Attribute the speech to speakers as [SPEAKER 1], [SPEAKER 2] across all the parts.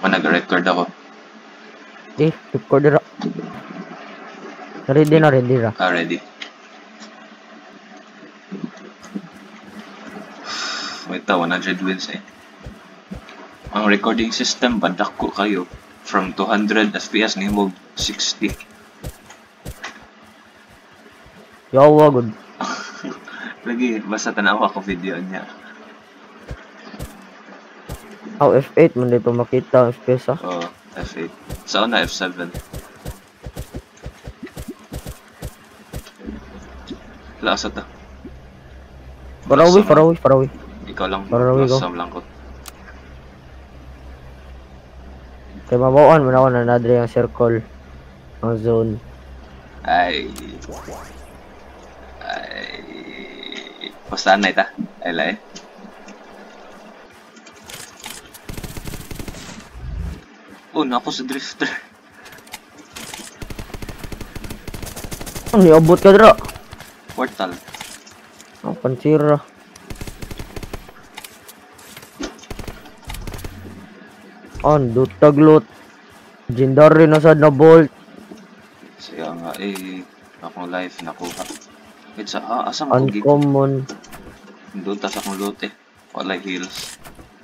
[SPEAKER 1] Nag-record ako.
[SPEAKER 2] Record ra. Ready ra.
[SPEAKER 1] Ready. Wait, 100 wins eh. Ang recording system, badak ko kayo. From 200 FPS ni mo 60.
[SPEAKER 2] Yawa good.
[SPEAKER 1] Lagi, basta tanawa ko video niya.
[SPEAKER 2] F8 man dito makita ang FPS ah.
[SPEAKER 1] Oo, F8. Sa una, F7. Lasa ta.
[SPEAKER 2] Parawi.
[SPEAKER 1] Ikaw lang,
[SPEAKER 2] Parawi ko.
[SPEAKER 1] lasam lang ko.
[SPEAKER 2] Kaya mabawaan man ako na nadre ang circle. Ang zone.
[SPEAKER 1] Ay. Pastaan na ita. Ay lai. Oh, nako sa drifter.
[SPEAKER 2] Niabot ka dra.
[SPEAKER 1] Portal.
[SPEAKER 2] Ang pansira. Dutaglot. Legendary na sad na bolt.
[SPEAKER 1] Siya nga akong life nakuha. It's asa mo gig.
[SPEAKER 2] Uncommon.
[SPEAKER 1] Doon tas akong loot eh. Walay heals.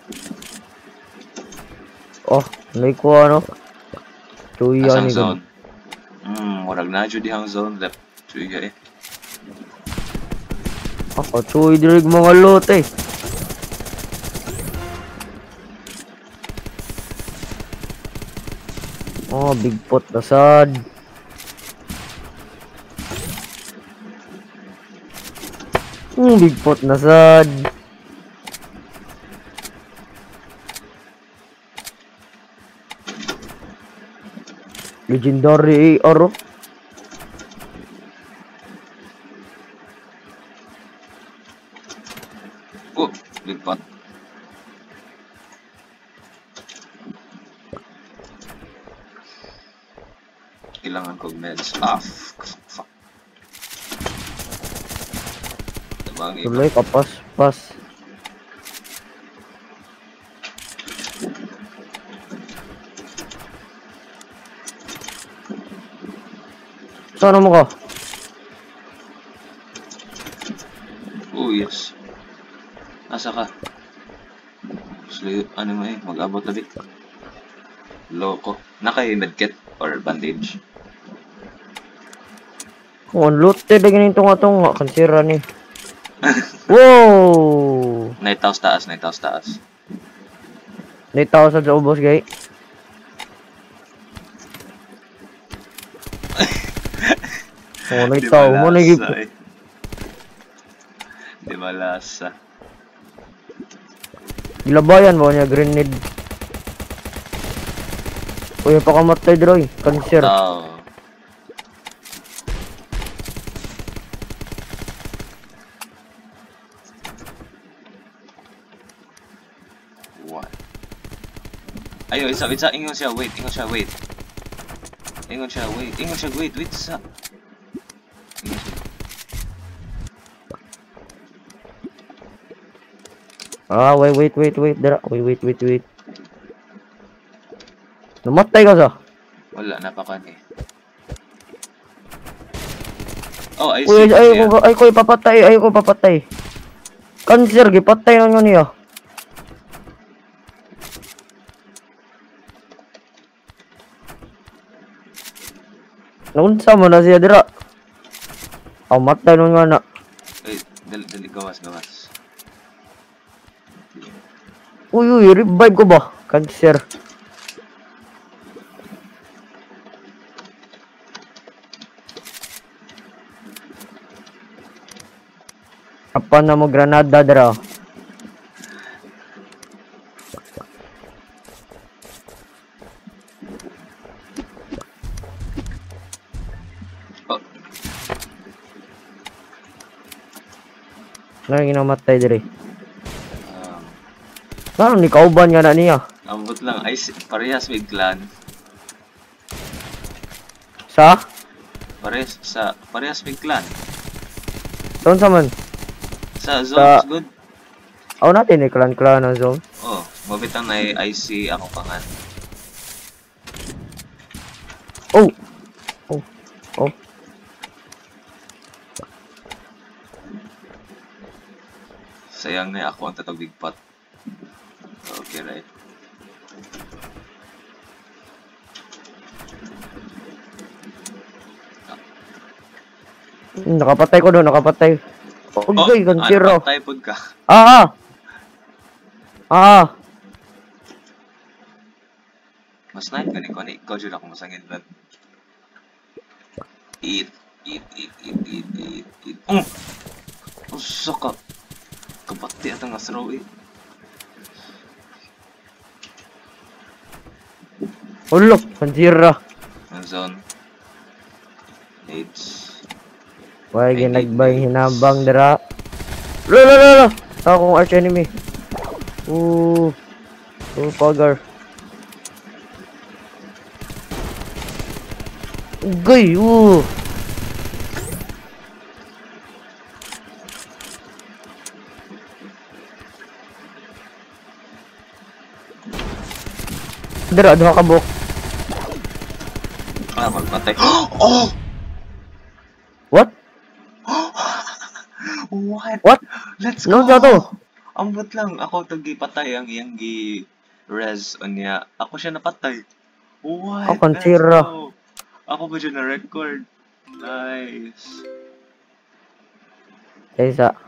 [SPEAKER 2] Oh, may kuha no. Tuya
[SPEAKER 1] Asang
[SPEAKER 2] ni
[SPEAKER 1] zone. Warag na jud dihang zone left. Tuya eh.
[SPEAKER 2] Ako chuy dirig mga loot eh. Oh, big pot na sad. Big pot na sad. Legendary AR.
[SPEAKER 1] Oh, big pot. Kailangan ko meds. Fuck.
[SPEAKER 2] Tuloy ka pas. Sana mo ka?
[SPEAKER 1] Oh, yes. Asa ka? Ano mo mag-abot na bit. Loko. Naka-medkit or bandage?
[SPEAKER 2] Kung loot eh, ganyan tunga kansira ni. Wow!
[SPEAKER 1] Naitaos taas.
[SPEAKER 2] Naitaw sa ubos gay. Oh, naitaw mo na gip.
[SPEAKER 1] Di malasa.
[SPEAKER 2] Gilabayan mo niya grenade. Uy, pakamatay droy, cancer.
[SPEAKER 1] What? Ayo, isa ingon siya, wait sa. Ingon siya, wait sa.
[SPEAKER 2] Wait. Dara, wait. Namatay ka sa?
[SPEAKER 1] Wala, napakan eh. Oh, I
[SPEAKER 2] Uy,
[SPEAKER 1] see.
[SPEAKER 2] ay ko papatay. Cancer, gipatay na nyo niya. Naunsa mo na siya dira. Matay nun nga na.
[SPEAKER 1] Wait, dali gawas.
[SPEAKER 2] Uy, revive ko ba? Cancer. Apa na mo granada dira?
[SPEAKER 1] Oh.
[SPEAKER 2] Nang ginamatay diri. Parang ni kauban nga na niya.
[SPEAKER 1] Ambot lang, parehas may clan.
[SPEAKER 2] Sa?
[SPEAKER 1] Parehas may clan.
[SPEAKER 2] Saan sa man?
[SPEAKER 1] Sa zones, good.
[SPEAKER 2] Natin ni clan ang zone.
[SPEAKER 1] Oh, mabitang na IC ako pangan.
[SPEAKER 2] Oh. Oh. Oh.
[SPEAKER 1] Sayang na ako ang tatog bigpat. Okay, right.
[SPEAKER 2] Nakapatay ko doon, nakapatay. Okay, kan zero.
[SPEAKER 1] Patay pod ka.
[SPEAKER 2] Ah. Ah.
[SPEAKER 1] Mas night ka ni ko ni. Ikaw dyan ako masangin blood. Eat. Usa ka. Kabati atang asraw eh.
[SPEAKER 2] Ulok, kan zero.
[SPEAKER 1] Ang zone. Aids.
[SPEAKER 2] Why
[SPEAKER 1] Ay,
[SPEAKER 2] ginagbay
[SPEAKER 1] need
[SPEAKER 2] hinabang dira. Lo. Akong arch enemy. Ooh. Pagar. Ugay, Dira, duha ka buhok.
[SPEAKER 1] Magpatay. Oh!
[SPEAKER 2] What?
[SPEAKER 1] What?
[SPEAKER 2] What?
[SPEAKER 1] Let's
[SPEAKER 2] No,
[SPEAKER 1] go!
[SPEAKER 2] to.
[SPEAKER 1] Ambot lang. Ako itong gipatay ang iyang gi-res on niya. Ako siya napatay. What?
[SPEAKER 2] Ako,
[SPEAKER 1] Let's
[SPEAKER 2] sira.
[SPEAKER 1] go! Ako ba dyan na record? Nice.
[SPEAKER 2] Isa.